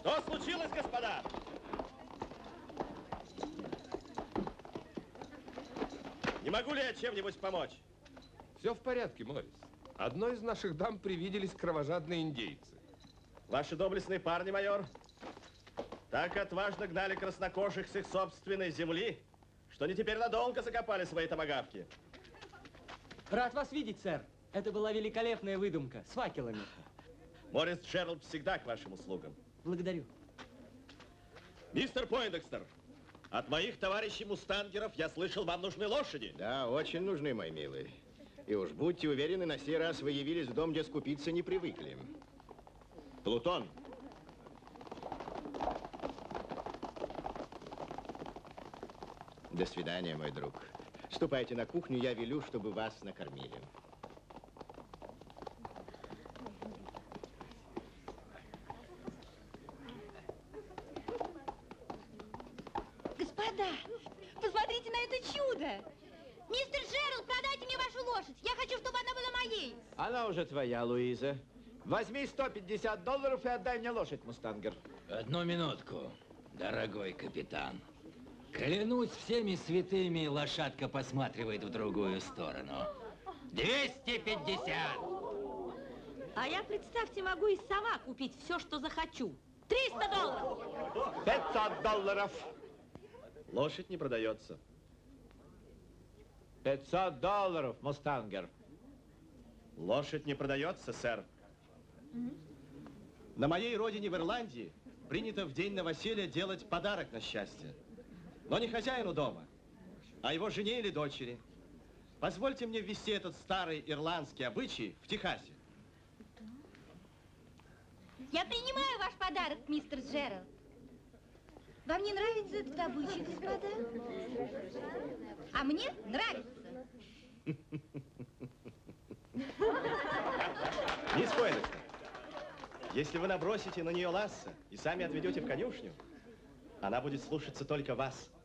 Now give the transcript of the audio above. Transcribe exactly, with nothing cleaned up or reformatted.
Что случилось, господа? Не могу ли я чем-нибудь помочь? Все в порядке, Моррис. Одной из наших дам привиделись кровожадные индейцы. Ваши доблестные парни, майор, так отважно гнали краснокожих с их собственной земли, что они теперь надолго закопали свои томагавки. Рад вас видеть, сэр. Это была великолепная выдумка с факелами. Моррис Джеральд всегда к вашим услугам. Благодарю. Мистер Пойндекстер, от моих товарищей мустангеров я слышал, вам нужны лошади. Да, очень нужны, мой милый. И уж будьте уверены, на сей раз вы явились в дом, где скупиться не привыкли. Плутон. До свидания, мой друг. Ступайте на кухню, я велю, чтобы вас накормили. Господа, посмотрите на это чудо! Мистер Джеральд, продайте мне вашу лошадь. Я хочу, чтобы она была моей. Она уже твоя, Луиза. Возьми сто пятьдесят долларов и отдай мне лошадь, мустангер. Одну минутку, дорогой капитан. Клянусь всеми святыми, лошадка посматривает в другую сторону. двести пятьдесят! А я, представьте, могу и сама купить все, что захочу. триста долларов! пятьсот долларов! Лошадь не продается. пятьсот долларов, мустангер. Лошадь не продается, сэр. Mm-hmm. На моей родине в Ирландии принято в день новоселья делать подарок на счастье. Но не хозяину дома, а его жене или дочери. Позвольте мне ввести этот старый ирландский обычай в Техасе. Я принимаю ваш подарок, мистер Джеральд. Вам не нравится этот обычай, господа? А мне нравится. Мисс Пойндекстер, если вы набросите на нее лассо и сами отведете в конюшню, она будет слушаться только вас.